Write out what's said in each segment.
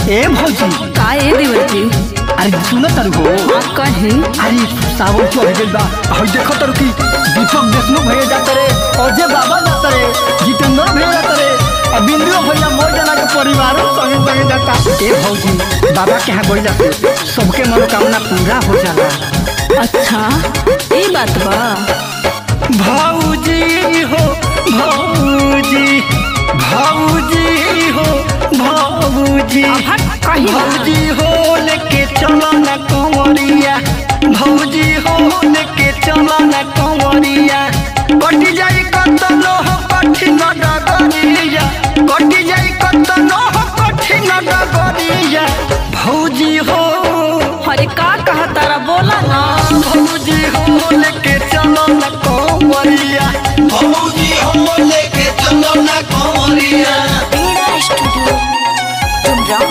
ए भौजी का ए देवर जी अरे सुनो तर हो कहे अरे सावन चढ़ गइल बा हई देखो तर की दीपक देशमुख भैया जात रे अजय बाबा जात रे जितेंद्र भैया जात रे और बिंदु भैया मोर जना के परिवार संगे संगे जाता। ए भौजी बाबा के यहाँ गइला से सबके मनोकामना पूरा हो जाला। अच्छा ये बात बा। भौजी हो भौजी भौजी हो भौजी भौजी हो लेके चलो ना कंवरिया भौजी हो लेके चलो ना कंवरिया कटी जाई कतनो हो कठिन डगरिया कटी जाई कतनो हो कठिन डगरिया भौजी हो। अरे का कहा तारा बोला ना। भौजी हो लेके चलो ना कंवरिया भौजी हो लेके चलो ना कंवरिया। बीड़ा स्टूडियो तुम जाओ।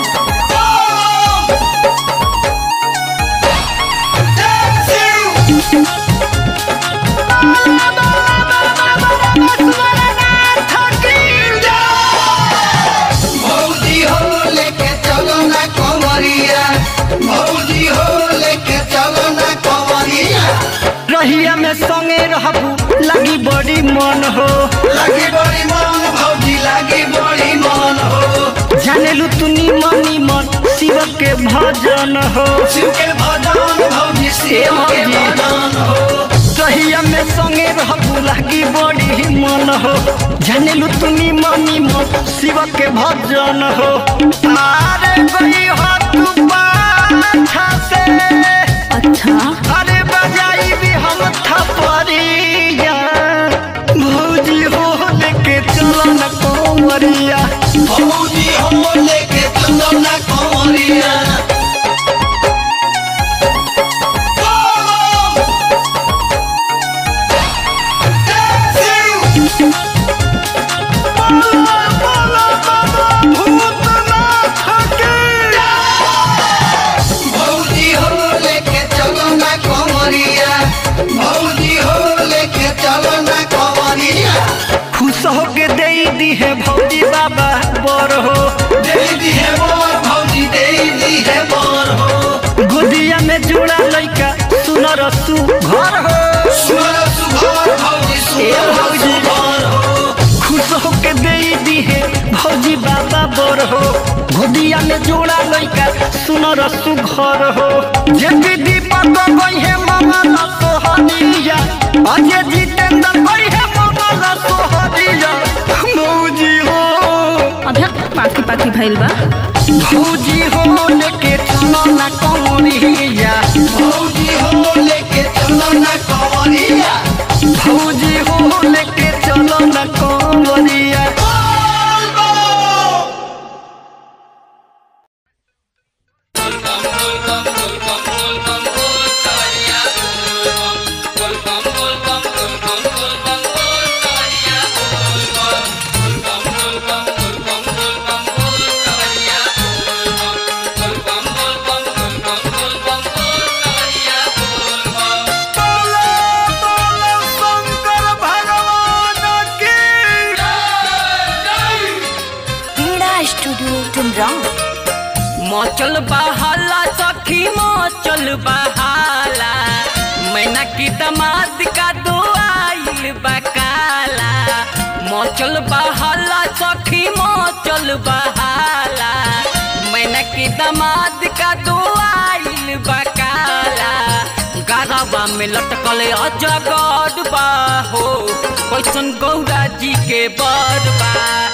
भौजी हो लेके चलो ना कंवरिया भौजी हो लेके चलो ना कंवरिया। रहिया में संगे रहबू लगी बड़ी मन हो लगी बड़ी मन भौजी लगी बड़ी मन हो। जानेलू तू निमन मन शिव के भजन हो शिव के भजन भौजी शिव के भजन हो। रहिया में संगे रहबू लगी बड़ी मन हो जानेलू तू निमन मन शिव के भजन हो। अरे गई हो तू पाछा से अच्छा अरे बजाई भी हम थपरिया भौजी हो लेके चलो ना कंवरिया भौजी हो लेके चलो ना कंवरिया। भौजी हो लेके चलो ना कंवरिया भौजी हो लेके चलो ना कंवरिया। खुश हो के दे दी है भौजी बाबा बर हो दे दी है मोर भौजी दे दी है मोर हो। गोदिया में जुड़ा लइका सुनर सु घर हो सुनर सुघर भौजी सुनर सुघर हो। खुश हो के दे दी है भौजी बाबा बर हो गोदिया में जुड़ा लइका सुनर सु घर हो। जब दीपक गई है मंगल सोहनिया अजय जितेंद्र गई है मंगल सोहनिया भौजी हो। अभी पाकी पाकी भइल बा। भौजी हो लेके चलो ना कंवरिया भौजी हो लेके चलो ना कंवरिया। भौजी हो लेके चलो ना कंवरिया। मचल बहाला सखी मचल बहाला मैना की दमाद का दो आइल बकाला। मचल बहाला सखी मचल बहाला मैना की दमाद का दो आइल बकाला। गरबा में लटकल अजगर बा हो कैसन गौरा जी के बर बा।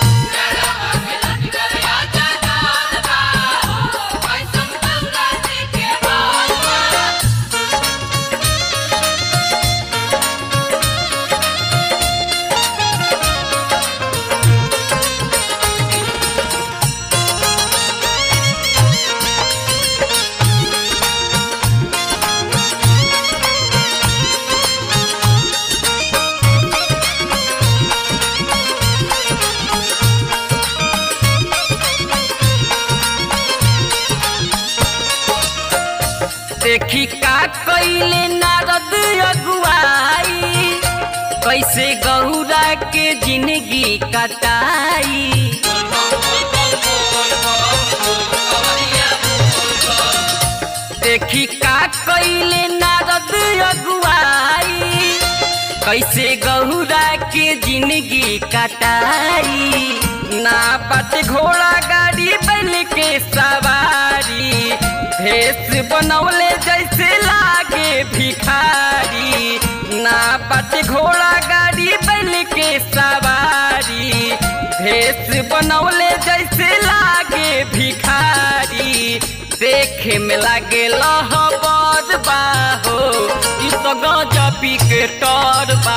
देखी का कइले नारद अगुआई कैसे गौरा के जिंदगी कटाई। कैसे गहुरा के जिंदगी कटाई ना बात घोड़ा गाड़ी बैल के सवारी भेष बनौले जैसे लागे भिखारी ना बात घोड़ा गाड़ी बैल के सवारी भेष बनौले जैसे लागे भिखारी देखे में लागे लहबर बाहो ई तो गजबी के टोर बा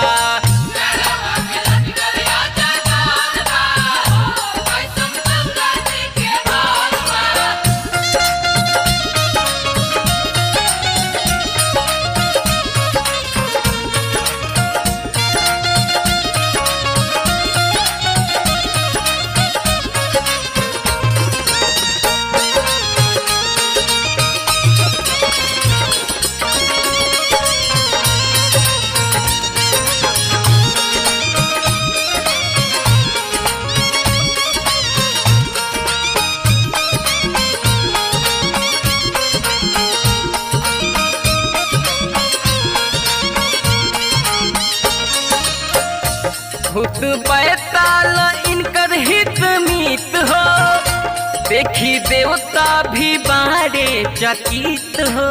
भूत बैताल इनकर हित मीत हो देखी देवता भी बारे चकित हो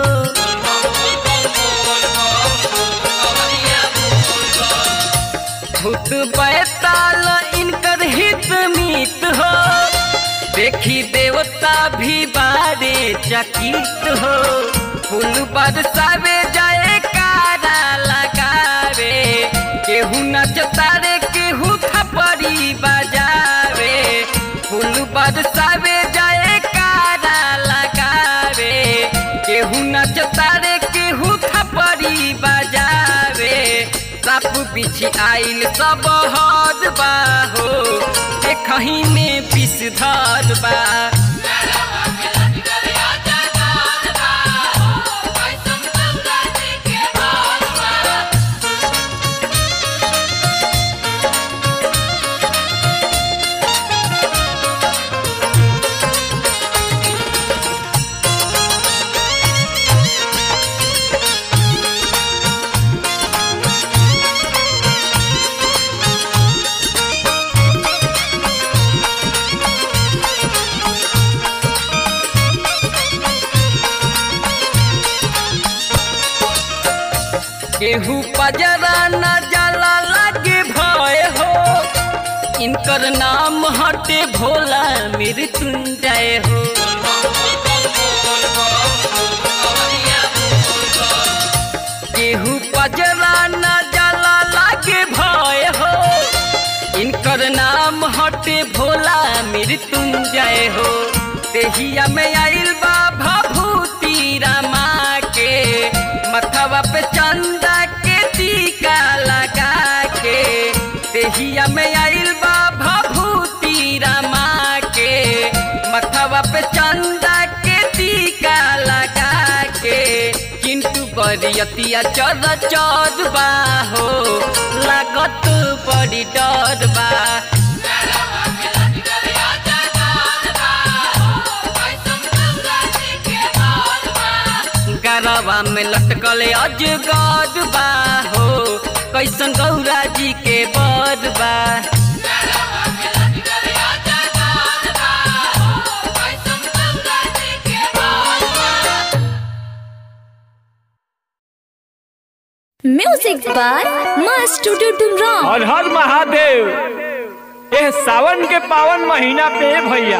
भूत बैताल इनकर हित मीत हो देखी देवता भी बारे चकित हो फूल बरसावे जाए कारा लगावे केहू नचता रे केहू थपड़ी बजावे फूल बरसावे जाए कारा लगावे केहू नचता रे केहू थपड़ी बजावे साप बिछी आइल सब हद बाहो देखही में विषधर बा केहू पजरा न जाला लागे भय हो इनकर नाम हटे भोला मृत्युंजय हो केहू पजरा न जाला लागे भय हो इनकर नाम हटे भोला मृत्युंजय हो तेहिया में आइल बा भभूति रमा के मथवा पे चंदा के टीका लगा के तेहिया में आइल बा भभूति रमा के मथवा पे चंदा के टीका लगा के किंतु बरियतिया चर चर बा हो लागत बड़ी डर बा गरवा में लटकल अजगर बा हो कैसन गौरा जी के बर बा म्यूजिक बाय मास्टर डुमराव। हर हर महादेव। यह सावन के पावन महीना पे भैया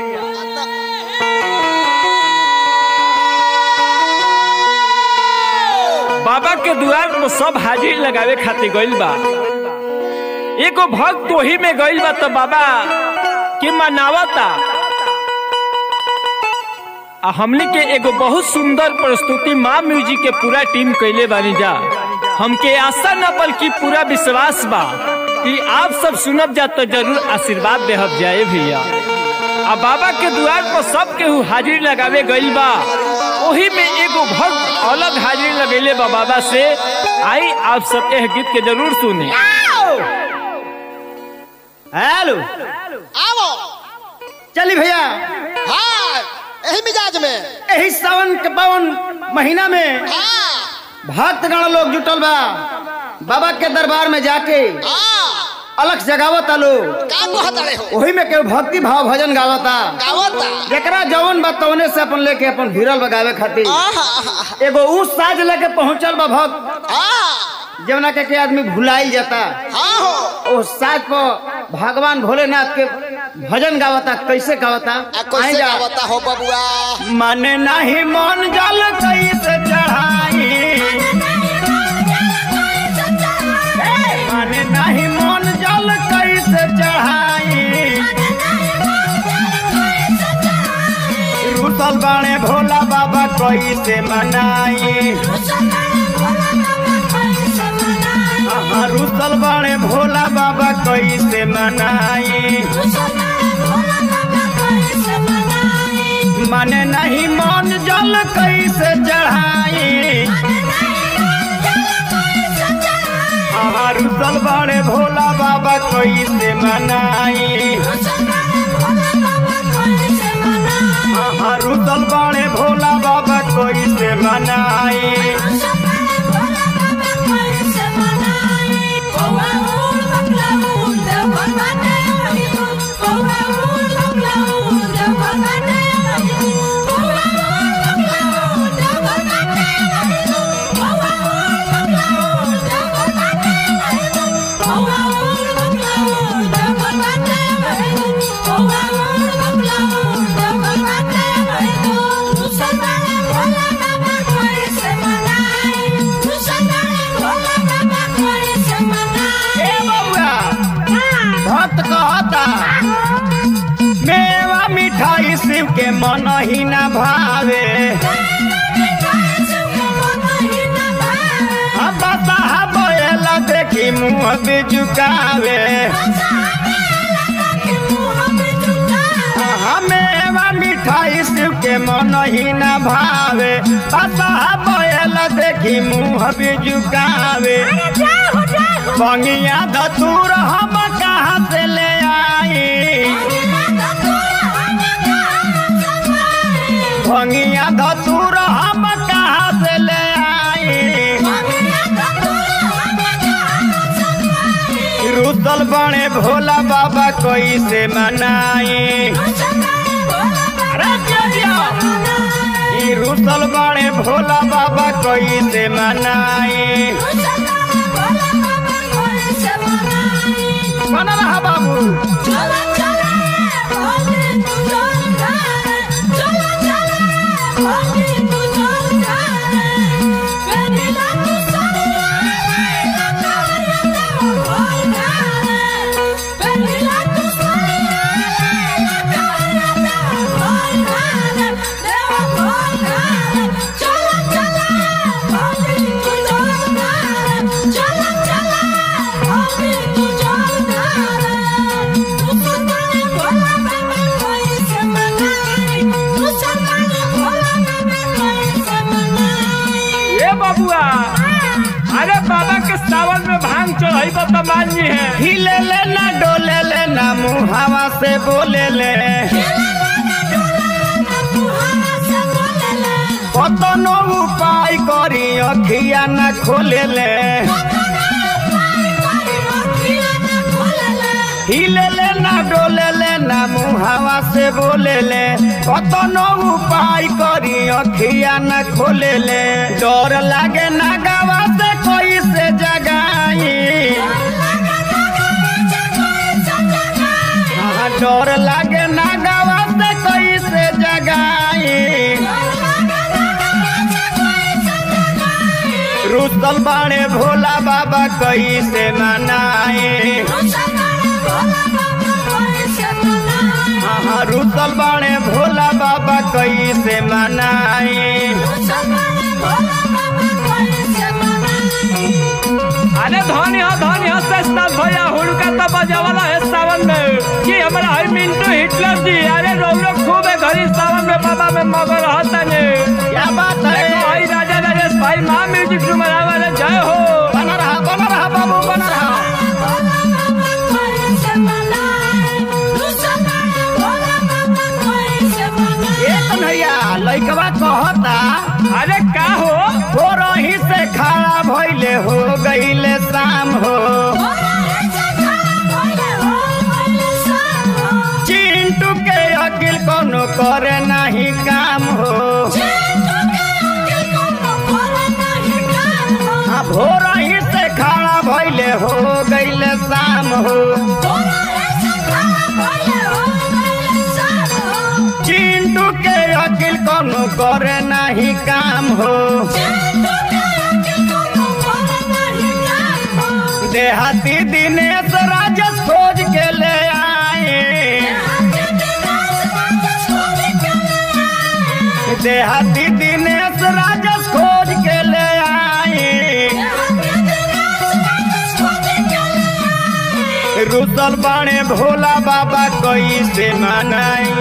बाबा के द्वार में सब हाजिर लगावे खातिर गइल बा। एगो भक्त वही में गइल बा तो बाबा के मनावता। हमने के एगो बहुत सुंदर प्रस्तुति माँ म्यूजिक के पूरा टीम कैले बानी जा। हमके आशा न बल्कि पूरा विश्वास बा कि आप सब सुनब जा तो जरूर आशीर्वाद देहब जाए भैया। आ बाबा के द्वार पर सब केहू हाजिर लगावे गइल बा। वही में एगो भक्त अलग हाजिर लगेले बा बाबा से। आई आप सब यह गीत के जरूर सुने। हेलो आओ चली भैया। हाँ यही मिजाज में यही सावन के पावन महीना में हाँ भक्तगण लोग जुटल बा। बाबा के दरबार में जाके अलग जगावता लोग का कहता रे हो वही में केहू भक्ति भाव भजन गावता गावता जेकरा जवन बा तवने से अपन लेके अपन भिरल बगावे खातिर एगो उ साज लेके पहुंचल बा भक्त जवना के आदमी भुलाइल जाता ओ साज पर भगवान भोलेनाथ के भजन गावता कैसे गावता कैसे गावता हो बबुआ माने नहीं मन जल कैसे चढ़ाई माने नहीं मन जल कैसे चढ़ाई रुसल बाणे भोला बाबा कैसे मनाई रुसल बाणे भोला बाबा कैसे मनाई माने नहीं मन जल कैसे चढ़ाई रुसल बाणे भोला बाबा कैसे मनाई रुसल बाणे भोला बाबा कैसे मनाई मेवा मिठाई शिव के मन ही न भावे बसाहा देखी मुँह भी झुकावे मेवा मिठाई शिव के मन ही न भावे बसाहा देखी मुँह भी झुकावे बंगिया धतूर हम कहाँ से ले आई बंगिया धतूर हम कहाँ से ले आई रुसल बने भोला बाबा कैसे मनाई रुसल बने भोला बाबा कैसे मनाई बना रहा बाबू अरे बाबा के सावन में भांग चढ़ाई तो मान जी है हिले लेना डोले लेना मुहावा से बोले ले कतनो उपाय करी अखिया न खोले ले हिले लेना डोले लेना मुहावा से बोले ले कतनो उपाय करी अखिया न खोले ले डर लागे ना गावा से कोई से जगाई डर लागे ना गावा से कोई से जगाई रुसल बाणे भोला बाबा कैसे मनाई रुसल बाणे भोला बाबा कैसे मनाई अरे धनी हो सस्ताद भैया हुड़का तो बजावाला है सावन में कि हमारा है मिंटू हिटलर जी अरे रौनक खूब है घड़ी सावन में बाबा में मगर रहता ने क्या बात है भाई राजा राजेश भाई माँ म्यूजिक तुम्हारा वाले जय हो बना रहा बाबू बना रहा लइकवा कहता अरे का हो रही से खड़ा भइले हो गईले कोनो करे नहीं काम हो। हाँ भोर ही से खड़ा भइले हो गइले शाम हो। चिंटू के अकिल कोनो करे नहीं काम हो। देहाती दिनेश राजेश खोज के ले आए। देहाती दिनेश राजेश खोज के ले आए। रुसल बाणे भोला बाबा कैसे मनाई।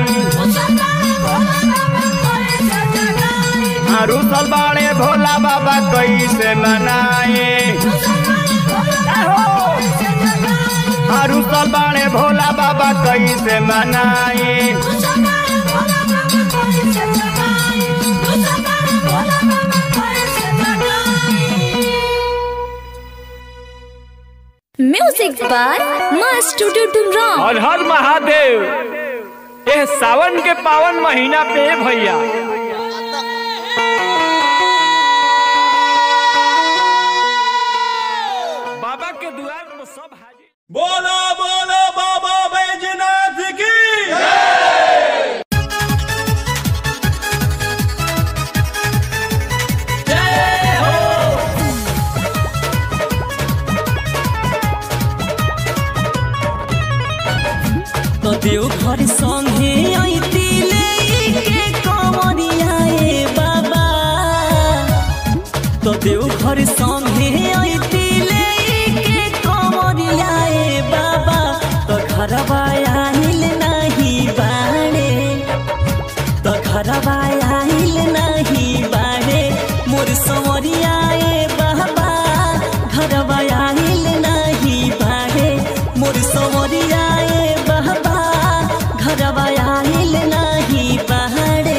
रुसल बाणे भोला बाबा कैसे मनाए। रुसल बाणे भोला बाबा कैसे मनाए। Music by master Dumrao. और हर महादेव यह सावन के पावन महीना पे भैया बाबा के द्वार पर सब हाजिर। बोलो बोलो बाबा बैजनाथ की तो देव घर संगे आईती लेके कमरिया ए बाबा। तो देव घर संगे आईती लेके कमरिया ए बाबा। तो घरवा आइल नहीं बाड़े। तो घरवा आइल नहीं बाड़े मोर संवरिया ए बाबा। घरवा आइल नहीं बाड़े मोर संवरिया ए बाबा। घरवा आइल नहीं बाड़े।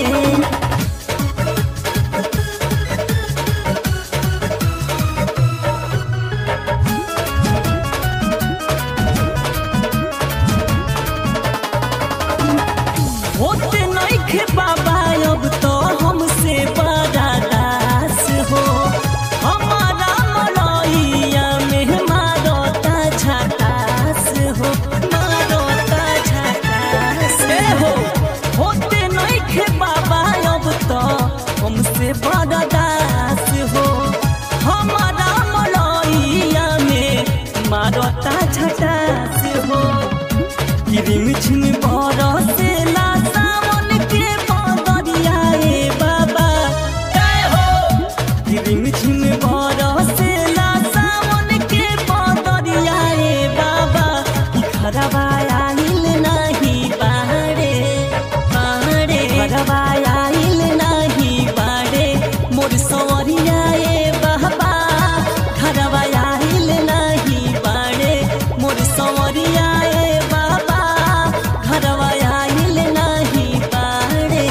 होते नइखे बाबा अब तो हमसे बड़ा दास हो। हमारा मलैया में मारता झटास हो। मारता झटास हो। होते नइखे बाबा अब तो हमसे बड़ा दास हो। हमारा मलैया में मारता झटास हो। रिम झिम बरसेला सावन के बदरिया ए बाबा। रिम झिम बरसेला सावन के बदरिया ए बाबा। घरवा आइल नहीं बाड़े। बाड़े घरवा आइल नहीं बाड़े मोर संवरिया ए बाबा। घरवा आइल नहीं बाड़े मोर संवरिया ए बाबा। घरवा आइल नहीं बाड़े।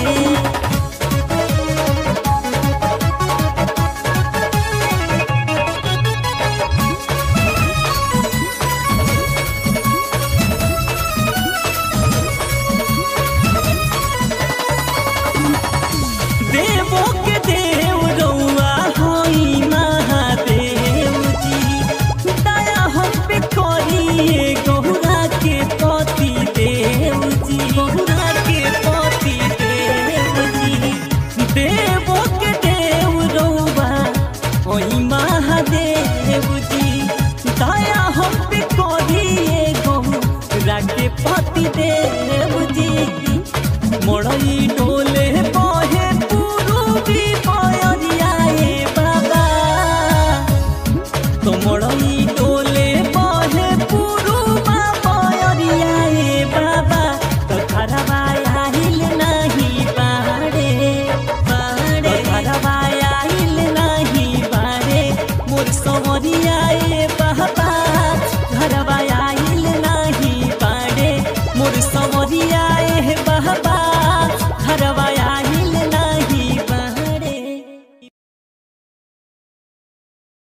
देवो के देव रउआ होई महादेव जी। दया हम पे करिए गौरा के पति देव जी। गौरा के पति देव जी। देवो के देव रउआ होई महादेव जी। दया हम पे करिए गौरा के पति देव जी। मड़ई डोले